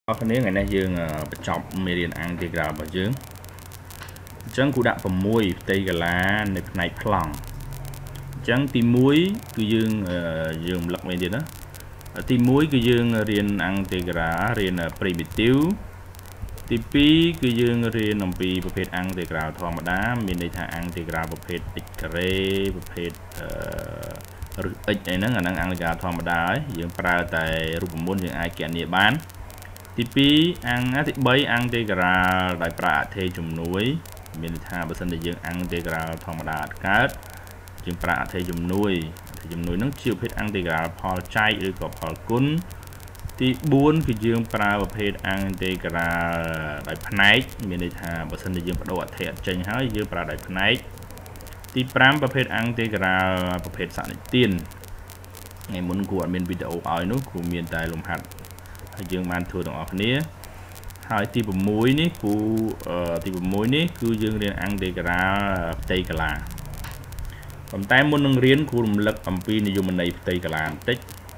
cái này này dương chọc median integral bảo dương chẳng cụ đặt vào môi tây gà lá này plong chẳng tìm muối cứ dương dương lật median đó tìm muối cứ dương riêng integral riêng primitive tìm pi cứ dương riêng nằm piประเภท integral ธรรมดาមានន័យថា integral ប្រភេទ x ការ៉េប្រភេទx អីហ្នឹងអាហ្នឹង integral ធម្មតាហើយយើងប្រើតែរូបមន្តយើងអាចគណនាបានទី2ទី3 integral ដោយប្រើអត្ថេជំនួយមានន័យថាបើសិនតែយើង integral ធម្មតាអត់កើតយើងប្រើអត្ថេជំនួយហ្នឹងជាប្រភេទ integral ផលចែកឬក៏ផលគុណទី4គឺយើងប្រើប្រភេទ integral ដោយផ្នែកមានន័យថាបើសិនតែយើងបដូរអត្ថេអត់ចេញហើយយើងប្រើដោយផ្នែកទី5ប្រភេទ integral ប្រភេទសនិទានថ្ងៃមុនគូអត់មានវីដេអូឲ្យនោះគូមានតែលំហាត់ហើយយើងបានធ្វើទាំងអស់គ្នាហើយទី6នេះគូទី6នេះគឺយើងរៀន integral ផ្ទៃកាឡាប៉ុន្តែមុននឹងរៀនគូរំលឹកអំពីនិយមន័យផ្ទៃកាឡាបន្តិច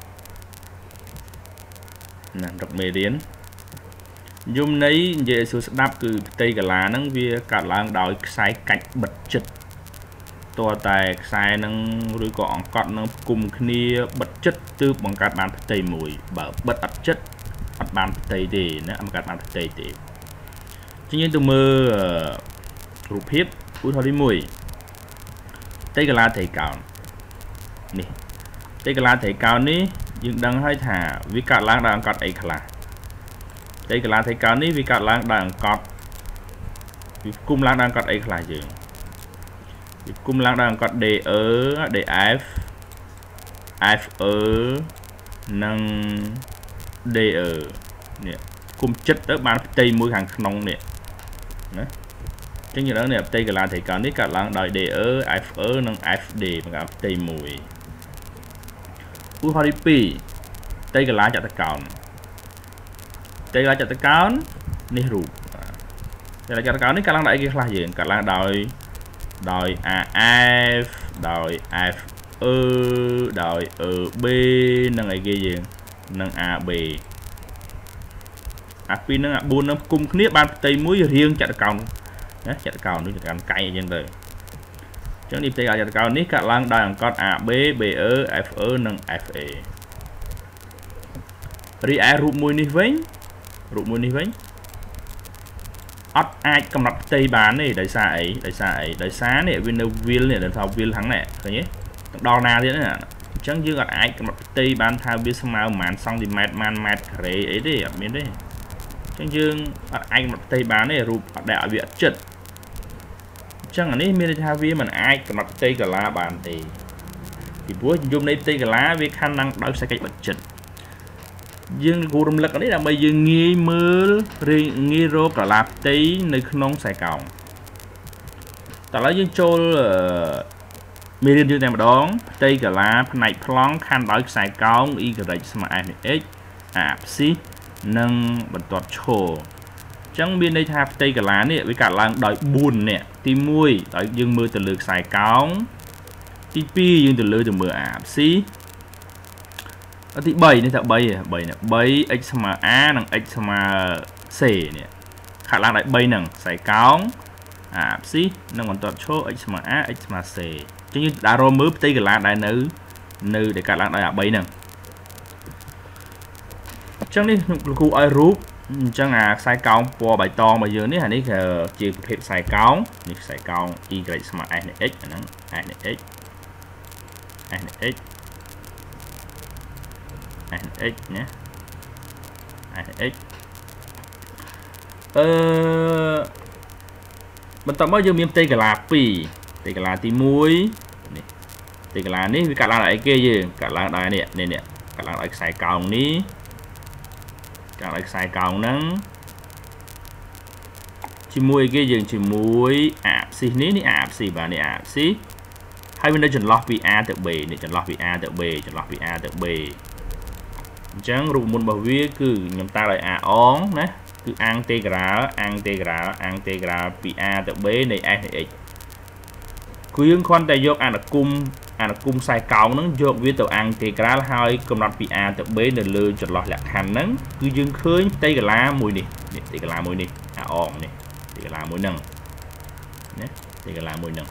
ណារកមេរៀនយមន័យនិយាយឲ្យស្ដាប់គឺផ្ទៃកាឡាហ្នឹងវាកាត់ឡើងដោយខ្សែកាច់បិទចិត្តតើតែខ្សែហ្នឹងឬក៏អង្កត់នឹងគុំគ្នាបិទចិត្តទើបបង្កើតបានផ្ទៃមួយបើបិទអត់ចិត្តអត់បានផ្ទៃទេណាបង្កើតបានផ្ទៃទេជាងយើងទៅមើលរូបភាពឧទាហរណ៍ទី1ផ្ទៃកាឡាត្រីកោណនេះផ្ទៃកាឡាត្រីកោណនេះយើងដឹងហើយថាវាកាត់ឡើងដោយអង្កត់អីខ្លះផ្ទៃកាឡាត្រីកោណនេះវាកាត់ឡើងដោយអង្កត់វាគុំឡើងដោយអង្កត់អីខ្លះយើងវាគុំឡើងដោយអង្កត់ DE DF FE និង DE នេះគុំចិត្តទៅបានផ្ទៃមួយខាងក្នុងនេះណាចឹងយើងដឹងនេះផ្ទៃកាឡាត្រីកោណនេះកាត់ឡើងដោយ DE FE និង FD បង្កើតផ្ទៃមួយឧទាហរណ៍ទី2ផ្ទៃកាឡាចតុកោណផ្ទៃកាឡាចតុកោណនេះរូបផ្ទៃកាឡាចតុកោណនេះកាត់ឡើងដោយអីគេខ្លះយើងកាត់ឡើងដោយ AF ដោយ FE ដោយ EB និងអីគេយើងនិង AB អា2នឹងអា4នឹងគុំគ្នាបានផ្ទៃមួយរាងចតុកោណណាចតុកោណនេះចតុកោណកែអញ្ចឹងទៅចឹងនេះផ្ទៃចតុកោណនេះកាត់ឡើងដោយអង្កត់ AB BE FE និង FA រីឯរូបមួយនេះវិញអត់អាចកំណត់ផ្ទៃបានទេដោយសារអីដោយសារនេះវានៅវាលនេះដែលថាវាលខាងនេះឃើញទេដល់ណាទៀតណាអញ្ចឹងយើងអត់អាចកំណត់ផ្ទៃបានថាវាស្មើប៉ុន្មានសង់ទីម៉ែត្រប៉ុន្មានម៉ែត្រការ៉េអីទេអត់មានទេអញ្ចឹងយើងអត់អាចកំណត់ផ្ទៃបានទេរូបអត់ដែលឲ្យវាអត់ចិត្តអញ្ចឹងអានេះមានន័យថាវាមិនអាចកំណត់ផ្ទៃកាឡាបានទេពីព្រោះយមនៃផ្ទៃកាឡាវាខណ្ឌឡើងដោយខ្សែកាច់បិទចិត្តយើងគូរំលឹកនេះដើម្បីយើងងាយមើលឬងាយរកកាឡាផ្ទៃនៅក្នុងខ្សែកោងតើឥឡូវយើងចូលមេរៀនយើងតែម្ដងផ្ទៃកាឡាផ្នែកប្លង់ខណ្ឌដោយខ្សែកោង y ស្មើ f នៃ x អាផ្ស៊ីនិងបន្ទាត់ឈរអញ្ចឹងមានន័យថាផ្ទៃកាឡានេះវាកាត់ឡើងដោយ4នេះទី1ដោយយើងមើលទៅលើខ្សែកោងទី2យើងទៅមើលអាផ្ស៊ីទី3នេះថា3នេះ3 x ស្មើ a និង x ស្មើ c នេះខាត់ឡើងដោយ3ហ្នឹងខ្សែកោងអាផ្ស៊ីនិងបន្ទាត់ឈរ x ស្មើ a x ស្មើ c អញ្ចឹងយើងដាក់រមើលផ្ទៃកាឡាដែលនៅដែលកាត់ឡើងដោយអា3ហ្នឹងអញ្ចឹងនេះខ្ញុំគ្រូឲ្យរូបអញ្ចឹងអាខ្សែកោងពណ៌បៃតងរបស់យើងនេះអានេះគឺជាប្រភេទខ្សែកោងនេះខ្សែកោង y ស្មើ s នៃ x អាហ្នឹង s នៃ x s នៃ x x ណា x បន្តមកយើងមានផ្ទៃកាឡា2ផ្ទៃកាឡាទី1នេះផ្ទៃកាឡានេះវាកាត់ឡើងដោយអីគេយើងកាត់ឡើងដោយនេះកាត់ឡើងដោយខ្សែកោងនេះកាត់ដោយខ្សែកោងហ្នឹងជាមួយអីគេយើងជាមួយអាផ្ស៊ីនេះអាផ្ស៊ីបាទនេះអាផ្ស៊ីហើយវានៅចន្លោះពី a ទៅ b នេះចន្លោះពី a ទៅ b ចន្លោះពី a ទៅ b អញ្ចឹងរូបមន្តរបស់វាគឺខ្ញុំតាំងដោយ a អងណាគឺ integral ពី a ទៅ b នៃ s នៃ x គឺយើងគ្រាន់តែយកអនុគមអាគុំខ្សែកោងហ្នឹងយកវាទៅអាំងទេក្រាលហើយកំណត់ពី A ទៅ B នៅលើចន្លោះលក្ខខណ្ឌហ្នឹងគឺយើងឃើញផ្ទៃកន្លាមួយនេះផ្ទៃកន្លាមួយនេះអាអងនេះផ្ទៃកន្លាមួយហ្នឹងណាផ្ទៃកន្លាមួយហ្នឹង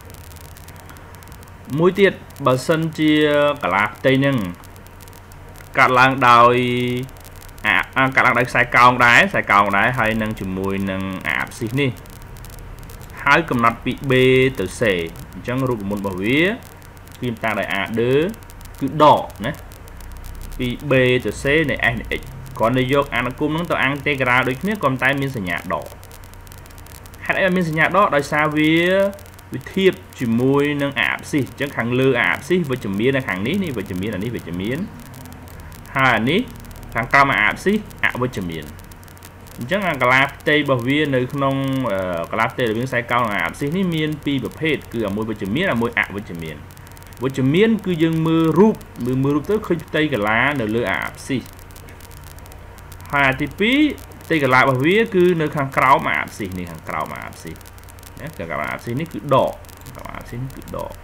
មួយទៀតបើសិនជាកន្លាផ្ទៃហ្នឹងកាត់ឡើងដោយកាត់ឡើងដោយខ្សែកោងដែរហើយនឹងជាមួយនឹងអាប់ស៊ីសនេះហើយកំណត់ពី B ទៅ C អញ្ចឹងរូបមន្តរបស់វាគឺតាំងដោយ A គឺដកណាពី B ទៅ C នៃ S នៃ X គ្រាន់តែយកអានុគមហ្នឹងទៅអាំងទេក្រាលដូចគ្នាក៏តែមានសញ្ញាដកហេតុអីមានសញ្ញាដកដោយសារវាធៀបជាមួយនឹងអាប់ស៊ីសអញ្ចឹងខាងលើអាប់ស៊ីសវិជ្ជមាននៅខាងនេះវិជ្ជមានអានេះវិជ្ជមានហើយអានេះខាងក្រោមអាប់ស៊ីសអវិជ្ជមានអញ្ចឹងអាកាឡាផ្ទៃរបស់វានៅក្នុងកាឡាផ្ទៃរវាងខ្សែកោងនិងអាប់ស៊ីសនេះមានពីរប្រភេទគឺមួយវិជ្ជមានមួយអវិជ្ជមានវិជ្ជមានគឺយើងមើលរូបទៅឃើញផ្ទៃកាឡានៅលើអាប់ស៊ីសហើយទី2ផ្ទៃកាឡារបស់វាគឺនៅខាងក្រោមអាប់ស៊ីសនេះខាងក្រោមអាប់ស៊ីសណាកាឡាអាប់ស៊ីសនេះគឺដកកាឡាអាប់ស៊ីសនេះគឺដក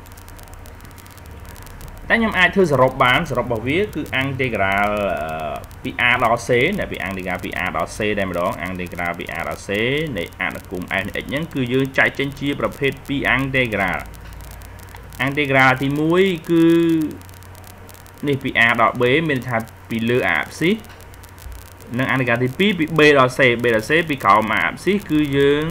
តែខ្ញុំអាចធ្វើសរុបបានសរុបរបស់វាគឺអាំងទេក្រាលពី A ដល់ C ដែលពីអាំងទេក្រាលពី A ដល់ C តែម្ដងអាំងទេក្រាលពី A ដល់ C នៃអានុគម S នៃ X ហ្នឹងគឺយើងចែកចេញជាប្រភេទពីអាំងទេក្រាលអាំងទេក្រាលទី1គឺនេះពី A ដល់ B មានថាពីលើអាប់ស៊ីសនិងអាំងទេក្រាលទី2ពី B ដល់ C ពីក្រោមអាប់ស៊ីសគឺយើង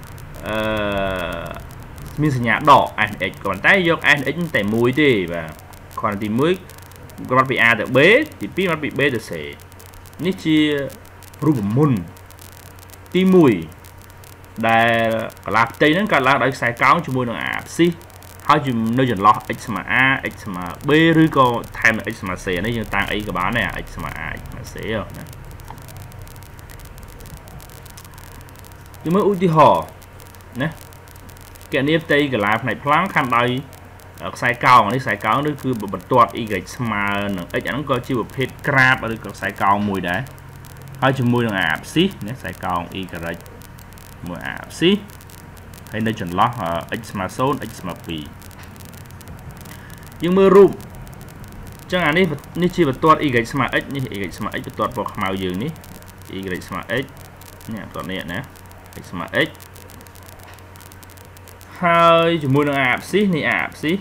មានសញ្ញាដក S នៃ X ក៏ប៉ុន្តែយក S នៃ X តែមួយទេបាទគ្រាន់តែទី1កំណត់ពី A ទៅ B ទី2កំណត់ពី B ទៅ C នេះជារូបមន្តទី1ដែលកន្លះផ្ទៃហ្នឹងកើតឡើងដោយខ្សែកោងជាមួយនឹងអាប់ស៊ីសហើយនៅចន្លោះ x ស្មើ a x ស្មើ b ឬក៏ថែម x ស្មើ c នេះយើងតាំងអីក៏បានដែរ x ស្មើ a x ស្មើ c ណាយើងមើលឧទាហរណ៍ណាគណនាផ្ទៃកន្លះផ្នែកប្លង់ខណ្ឌដោយខ្សែកោងនេះខ្សែកោងនេះគឺបន្ទាត់ y ស្មើនឹង x អាហ្នឹងក៏ជាប្រភេទក្រាបឬក៏ខ្សែកោងមួយដែរហើយជាមួយនឹងអាប់ស៊ីសណាខ្សែកោង y មួយអាប់ស៊ីសហើយនៅចន្លោះ x ស្មើ0 x ស្មើ2យើងមើលរូបអញ្ចឹងអានេះជាបន្ទាត់ y ស្មើ x នេះ y ស្មើ x បន្ទាត់ពណ៌ខ្មៅយើងនេះ y ស្មើ x នេះបន្ទាត់នេះណា x ស្មើ x ហើយជាមួយនឹងអាប់ស៊ីសនេះអាប់ស៊ីស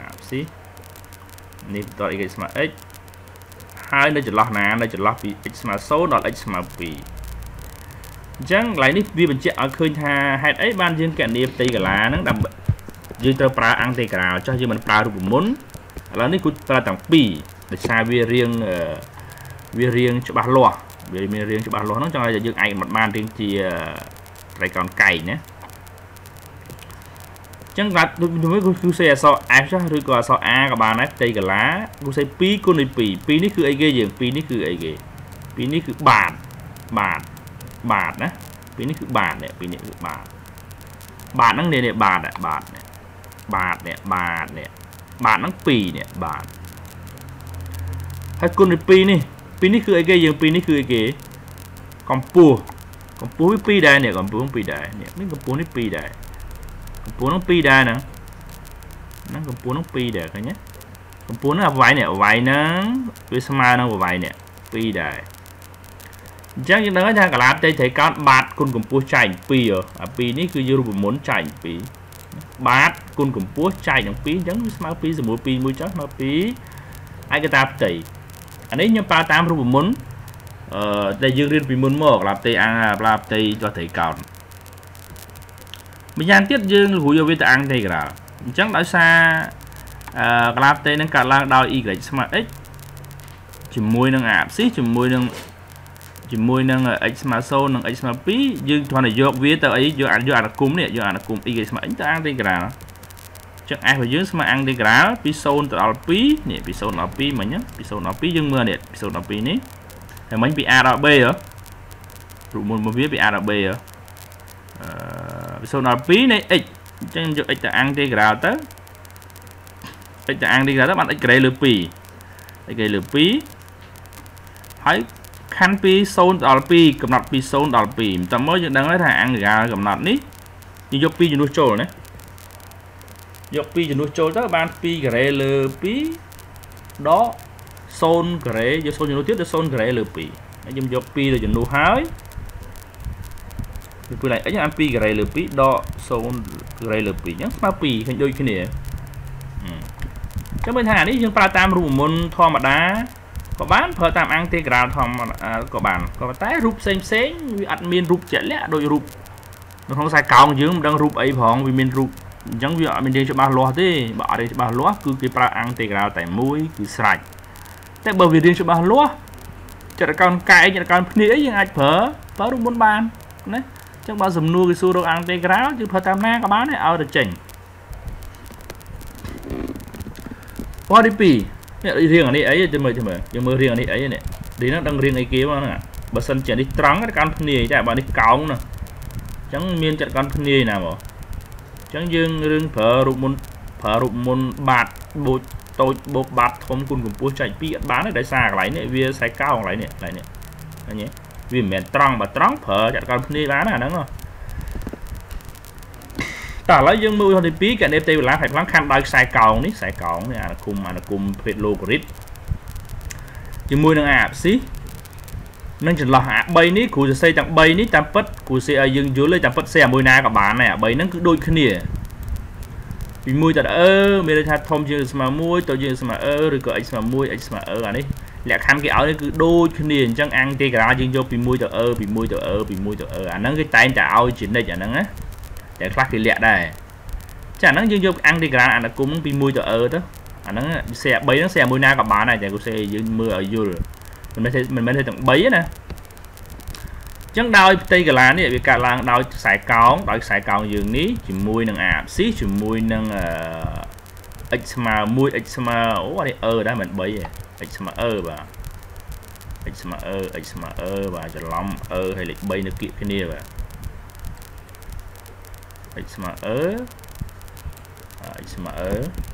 នេះបន្ទាត់ y ស្មើ x ហើយនៅចន្លោះណានៅចន្លោះពី x ស្មើ0ដល់ x ស្មើ2អញ្ចឹងកន្លែងនេះវាបញ្ជាក់ឲ្យឃើញថាហេតុអីបានយើងគណនាផ្ទៃកាឡាហ្នឹងដើម្បីយើងត្រូវប្រើអង្តិក្រាលចុះយើងមិនប្រើរូបមន្តឥឡូវនេះគូប្រើទាំងពីរដោយសារវារៀងច្បាស់លាស់វាមានរៀងច្បាស់លាស់ហ្នឹងចង់ឲ្យយើងឯកមិនបានរៀងជាត្រីកោណកែងណាអញ្ចឹងបាទដូចគឺសេអក្សរ F ចុះឬក៏អក្សរ A ក៏បានដែរផ្ទៃកាឡាគូសេ2គុណដោយ2នេះគឺអីគេយើង2នេះគឺអីគេ2នេះគឺបាតណាពីនេះគឺបាតនេះពីនេះគឺបាតហ្នឹងនេះបាតហ្នឹង2នេះបាតហើយគុណពី2នេះគឺអីគេយើង2នេះគឺអីគេកម្ពស់វា2ដែរនេះកម្ពស់2ដែរនេះកម្ពស់នេះ2ដែរកម្ពស់នោះ2ដែរហ្នឹងកម្ពស់នោះ2ដែរឃើញទេកម្ពស់នោះអាវាយហ្នឹងវាស្មើនឹងវាយនេះ2ដែរអញ្ចឹងយើងដឹងថាកាឡាផ្ទៃត្រីកោណបាតគុណកម្ពស់ចែក2អា2នេះគឺរូបមន្តចែក2បាតគុណកម្ពស់ចែកនឹង2អញ្ចឹងវាស្មើ2សម្រួល2មួយចុះស្មើ2ឯកតាផ្ទៃអានេះខ្ញុំប្រើតាមរូបមន្តដែលយើងរៀនពីមុនមកកាឡាផ្ទៃចុះត្រីកោណម្យ៉ាងទៀតយើងរួចយកវាទៅអាំងត្រីក្រាលអញ្ចឹងដោយសារកាឡាផ្ទៃនឹងកើតឡើងដោយ y ស្មើ x ជាមួយនឹងអាប់ស៊ីសជាមួយនឹង x ស្មើ0និង x ស្មើ2យើងគ្រាន់តែយកវាទៅអីយកអានុគមនេះយកអានុគម y ស្មើ x ទៅអាំងទេក្រាលអញ្ចឹង f របស់យើងស្មើអាំងទេក្រាលពី0ទៅដល់2នេះពី0ដល់2មិញពី0ដល់2យើងមើលនេះពី0ដល់2នេះហើយមិញពី a ដល់ b រូបមន្តរបស់វាពី a ដល់ b ពី0ដល់2នៃ x អញ្ចឹងយក x ទៅអាំងទេក្រាលទៅបាន x ក្រេលើ2ហើយខណ្ឌពី0ដល់2កំណត់ពី0ដល់2តើមកយើងដឹងហើយថាអង្ករាលកំណត់នេះយើងយក2ជំនួសចូលណាយក2ចំនួនចូលទៅបាន2ការ៉េលើ2ដក0ការ៉េយក0ចំនួនទៀតទៅ0ការ៉េលើ2ហើយខ្ញុំយក2ទៅចំនួនហើយពីឡើង x បាន2ការ៉េលើ2ដក0ការ៉េលើ2អញ្ចឹងស្មើ2ឃើញដូចគ្នាចឹងមើលថានេះយើងប្រើតាមរូបមន្តធម្មតាក៏បានប្រើតាមអង់តេក្រាលធម្មតាក៏បានក៏តែរូបផ្សេងវាអត់មានរូបជាក់លាក់ដូចរូបនៅក្នុងខ្សែកោងយើងមិនដឹងរូបអីផងវាមានរូបអញ្ចឹងវាអត់មានរៀងច្បាស់លាស់ទេបើអត់រៀងច្បាស់លាស់គឺគេប្រើអង់តេក្រាលតែមួយគឺស្រេចតែបើវារៀងច្បាស់លាស់ចរកោនកែចរកោនភ្នែកអីយើងអាចប្រើរូបមន្តបានណាអញ្ចឹងបើសំណួរគេសួររកអង់តេក្រាលយើងប្រើតាមណាក៏បានដែរឲ្យតែចេញពណ៌ទី2នេះរៀងអានេះអីទៅមើលយើងមើលរៀងអានេះអីនេះនេះហ្នឹងដឹងរៀងអីគេមកហ្នឹងបើសិនជានេះត្រង់ទៅកាន់ភ្នាយតែបើនេះកោងណាអញ្ចឹងមានចិត្តកាន់ភ្នាយណាមកអញ្ចឹងយើងរឿងប្រើរូបមន្តបាតបូចតូចបូកបាតធំគុណកម្ពស់ចែក2អត់បានទេដោយសារកន្លែងនេះវាខ្សែកោងកន្លែងនេះឃើញវាមិនមែនត្រង់បើត្រង់ប្រើចិត្តកាន់ភ្នាយបានណាហ្នឹងតោះឥឡូវយើងមើលទី2កណេបទេវឡាផៃប្លង់ខណ្ឌដោយខ្សែកោងនេះខ្សែកោងនេះអានគុំប្រភេទ logarit ជាមួយនឹង abscis នឹងចន្លោះអា3នេះគ្រូសរសេរទាំង3នេះតាមពិតគ្រូសរសេរឲ្យយើងយល់ទេតាមពិតសរសេរមួយណាក៏បានដែរអា3ហ្នឹងគឺដូចគ្នាពី1ទៅមានន័យថាធំជាងស្មើ1តូចជាងស្មើឬក៏ x ស្មើ1 x ស្មើអានេះលក្ខខណ្ឌគេឲ្យនេះគឺដូចគ្នាអញ្ចឹងអង់តេក្រាលយើងយកពី1ទៅពី1ទៅពី1ទៅអាហ្នឹងគេតែងតែឲ្យជានិច្ចអាហ្នឹងណាតែខ្លះគេលាក់ដែរចាអាហ្នឹងយើងយកអង់តេក្រាលអានគុំហ្នឹងពី1ទៅទៅអាហ្នឹងសែ3ហ្នឹងសែមួយណាក៏បានដែរតែគូសេយើងមើលឲ្យយល់មិនមែនទេទាំង3ទេណាអញ្ចឹងដោយផ្ទៃកាឡានេះវាកាត់ឡើងដោយខ្សែកោងយើងនេះជាមួយនឹង abscis ជាមួយនឹង x ស្មើ1 x ស្មើអូអានេះដែរមិន3ទេ x ស្មើបាទ x ស្មើបាទច្រឡំហើយលេខ3នៅគៀកគ្នាបាទ x ស្មើx ស្មើ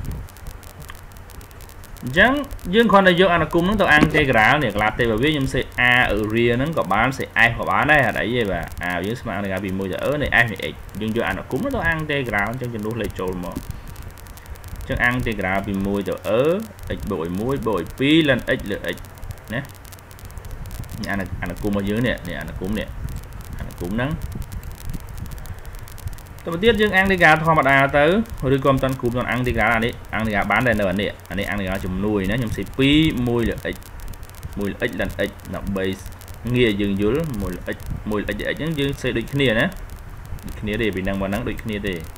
អញ្ចឹងយើងគ្រាន់តែយកអានគុំហ្នឹងទៅអង់តេក្រាលនេះក្លាទេបើវាខ្ញុំសេ a រៀហ្នឹងក៏បានសេ s ក៏បានដែរអត់អីទេបាទ a យើងស្មើនឹងពី1ទៅនៃ s នៃ x យើងយកអានគុំទៅអង់តេក្រាលអញ្ចឹងចំនួនលេខចូលមកអញ្ចឹងអង់តេក្រាលពី1ទៅ x បូក1បូក2លិន x លើ x ណាអានគុំរបស់យើងនេះអានគុំហ្នឹងទៅទៀតយើងអង់តេក្រាលធម្មតាទៅឬក៏មិនតាន់គ្រប់ដល់អង់តេក្រាលអានេះអង់តេក្រាលបានតែនៅអានេះអង់តេក្រាលជំនួយណាខ្ញុំសេ2 1លើ x 1លើ x លិន x ដើម្បីងាយយើងយល់1លើ x 1លើ x ហ្នឹងយើងសេដូចគ្នាណាដូចគ្នាទេពីហ្នឹងមកហ្នឹងដូចគ្នាទេត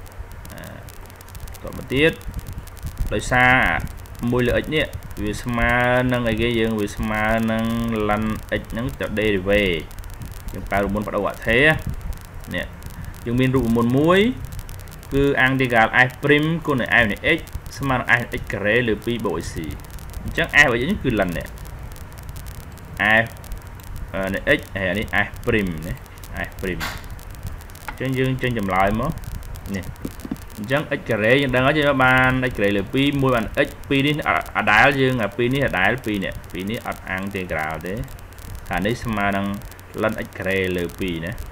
ទៅទៀតដោយសារ1លើ x នេះវាស្មើនឹងអីគេយើងវាស្មើនឹងលិន x ហ្នឹងទៅ derivative យើងប្រើរូបមន្តបដូរអថេនេះយើងមានរូបមន្តមួយគឺអង់តេក្រាល f' គុណនឹង f នៃ x ស្មើនឹង f x ការ៉េលើ2បូក c អញ្ចឹង f របស់យើងគឺលិននេះ f នៃ x ហើយអានេះ f' ណា f' អញ្ចឹងយើងចេញចម្លើយមកនេះអញ្ចឹង x ការ៉េយើងដឹងហើយយើងបាន x ការ៉េលើ2មួយបាន x 2នេះអាដែលយើងអា2នេះអាដែល2នេះអត់អង់តេក្រាលទេថានេះស្មើនឹងលិន x ការ៉េលើ2ណា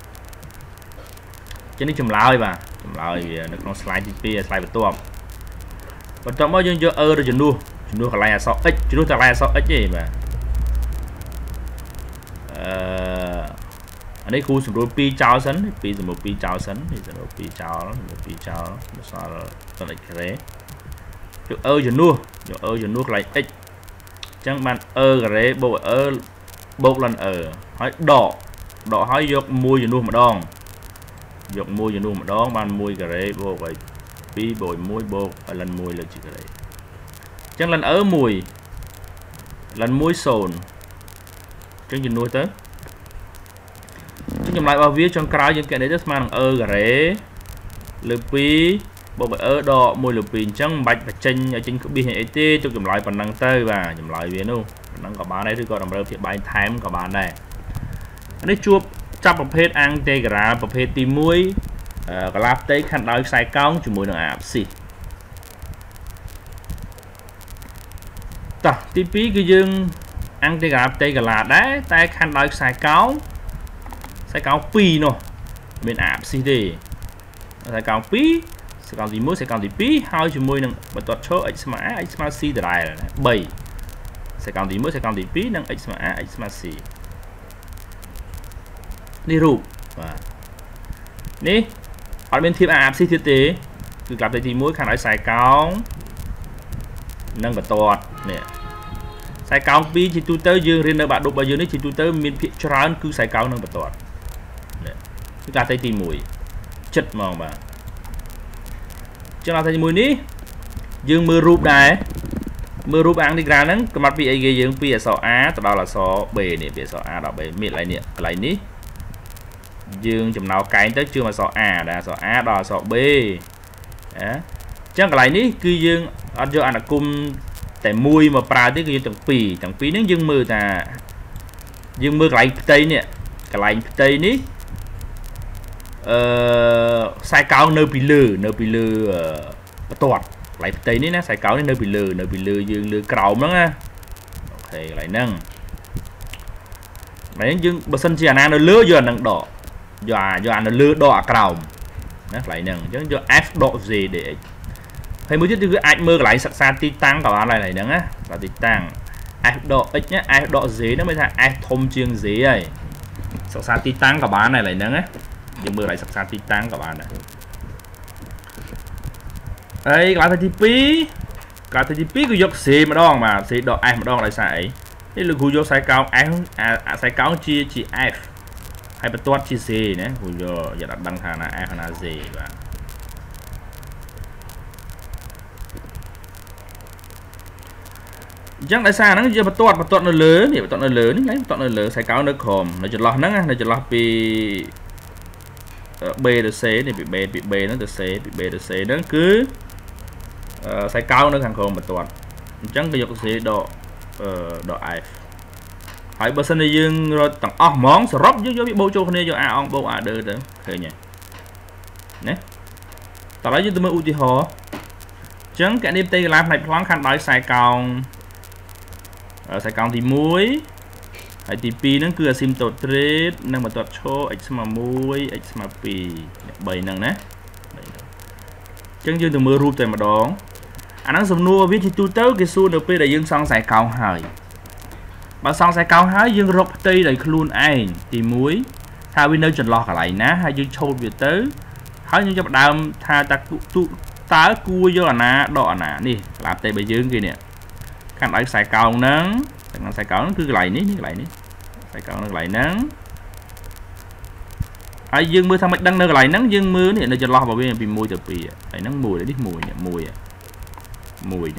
ចឹងនេះចម្លើយបាទចម្លើយវានៅក្នុង slide ទី2 slide បន្ទាប់មកយើងយកទៅជំនួសកន្លែងអក្សរ x ជំនួសតែកន្លែងអក្សរ x ទេបាទអានេះគ្រូសម្រួល2ចោលសិនសម្រួល2ចោលសិននេះសម្រួល2ចោលសល់លិន x ការ៉េយកជំនួសកន្លែង x អញ្ចឹងបានការ៉េបូកបូកលិនហើយដកហើយយក1ជំនួសម្ដងយក1ជំនួសម្ដងបាន1ការ៉េបូកឲ្យ2បូក1បូកលិន1លើជាការ៉េអញ្ចឹងលិន1លិន1 0អញ្ចឹងជំនួសទៅចម្លើយរបស់វាចុងក្រោយយើងកណិតទៅស្មើនឹងការ៉េលើ2បូកឲ្យដក1លើ2អញ្ចឹងមិនបាច់បញ្ចេញឲ្យចេញក្បៀសអីទេទុកចម្លើយប៉ុណ្ណឹងទៅបាទចម្លើយវានោះប៉ុណ្ណឹងក៏បានដែរឬក៏តម្រូវភាពបែងថែមក៏បានដែរនេះជួបចាប់ប្រភេទអង់តេក្រាលប្រភេទទី1កលាផ្ទៃខណ្ឌដោយខ្សែកោងជាមួយនឹង abscis តោះទី2គឺយើងអង់តេក្រាលផ្ទៃកលាដែរតែខណ្ឌដោយខ្សែកោង2នោះមាន abscis ទេខ្សែកោង2 sẽ còn gì mới sẽ còn gì pi hai chữ môi nâng bật tuột số x mà c từ đây là 7 sẽ còn gì mới sẽ còn gì pi nâng x mà c đi rụp ní ở bên thiệp áp xí thiết tế cứ gặp thì mỗi khả năng xài cao nâng bật tuột nè xài cao pi chỉ tu tới dương riêng bạn đục bao nhiêu đấy chỉ tu tới miền phía trán cứ xài cao nâng bật tuột cứ gặp thì mũi chất mong bà cho nó thấy mùi ní dương mưa rụp này mưa rụp ăn đi ra nắng cái mặt bị ai ghê dương bị sọ á từ đó là sọ bề này bị sọ a đó bề miệt lại nè lại ní dương chùm nào cái tới chưa mà sọ a đã sọ a đó sọ b chắc lại ní cứ dương ăn cho ăn là cung tại mùi mà pra tới cái chẳng phí nếu dương mưa ta dương mưa lại tây nè cái lại tây ní sai cao nơi bị lừa toạt lại tây ní nó sai cao nơi bị lừa dương lừa cầu đó nha ok lại nâng mấy dương bờ sân chỉ nó lừa giờ nâng đỏ giờ nó lừa đỏ cầu nó lại nâng chứ cho f độ gì để hay mới chứ cứ anh mơ lại sẵn sàng tí tăng cả bạn này nâng á là tí tăng f độ x nhá f độ gì nó mới thành f thông chương gì ấy sẵn sàng tí tăng cả bạn này lại nâng á nhưng mưa lại sẵn sàng tí tăng các bạn này đây các bạn thấy tí của dọc C mà đo mà C độ ai mà đo lại sai cái lực hù vô sai cao sai cao chia chỉ F hay bật toát chia C nhé hù vô giờ đặt đăng thà là F là gì và chắc tại sao nó chưa bật toát nó lớn thì bật toát nó lớn đấy bật toát nó lớn sai cao nó khom nó chật lọt nó chật lọt vì B được C này bị B nó được C bị B được C nó cứ sai cao nó càng khôn một tuần chẳng cái dục C độ độ F hỏi bữa sân này dương rồi tặng món sờ róc với bị bô cho này cho ông bô đưa được thế nhỉ nè tao lấy cho tôi mới ưu tiên hồ chẳng cái đêm tây làm này khoáng khăn nói sai cao thì muối hay thì pi nó cứ sim tột trade nâng mà tọt cho x mà muối x mà pi bảy nâng nè chân dương từ mưa rụp tới mà đó anh đang dùng nua viết thì tu tới cái xu được pi là dương xong sai cao hỏi bà xong sai cao hỏi dương rộp tây đầy luôn ai thì muối tha bên nơi chuẩn lọt cả lại ná hay dương trâu việt tới hỏi như cho bạn đam tha ta tu tá cua vô là ná đỏ nè đi làm tay bây dương kia nè các bạn sai cao nắng sai cao nó cứ lại ní sai cao nó lại nắng ai dương mưa thằng mạch đăng nó lại nắng dương mưa này nó cho lo vào bên bị mùi từ pì lại nắng mùi để đi mùi nhé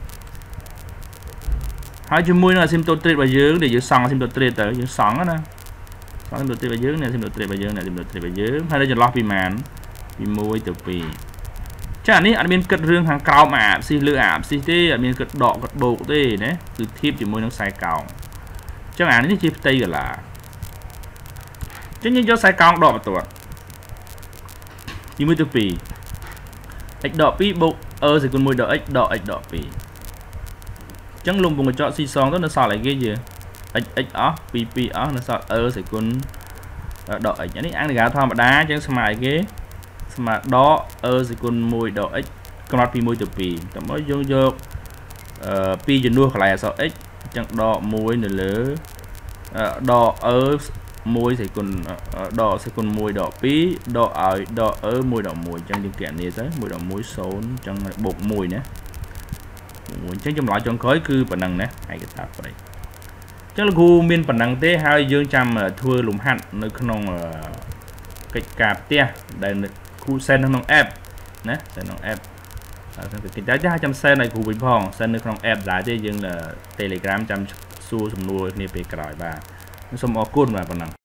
hai chữ mùi là sim tô trade và dương để giữ sòng sim tô trade tới giữ sòng á nè sim tô trade và dương này sim tô trade và dương này sim tô trade và dương hay là cho lo bị màn bị mùi từ pì chắc là ní anh bên cất riêng hàng cao mà xì lừa ảm xì tê anh bên cất đỏ cất bộ tê đấy từ thiếp chỉ môi nó sai cao chắc là ní chip tây là chứ như cho sai cao đỏ tuột chỉ mới từ pì x đỏ pi bộ thì con môi đỏ x đỏ pì chẳng lùng vùng cho xì xong đó nó sao lại cái gì x ó pi ó nó sao thì con đỏ x nhá ăn gà thoa mà đá chẳng sao mày cái mà đó thì con môi đỏ x con mắt pi môi từ pì tầm mới vô pi dần nuôi lại sao x chẳng đỏ môi nữa lỡ đỏ môi thì còn đỏ sẽ còn môi đỏ pi đỏ ở môi đỏ môi trong điều kiện này tới môi đỏ môi số trong bột mùi nhé chắc trong loại trong khói cư bản năng nè hay cái tạp vào đây chắc là khu miền bản năng thế hai dương trăm thua lùm hạn nơi không cái cạp tia đây khu sen nó ép nè sen nó ép cái giá 200 sen này khu bình phong sen nơi không ép giá thế dương là telegram trăm xua sầm nuôi này về cài và nó xâm ở côn mà bản năng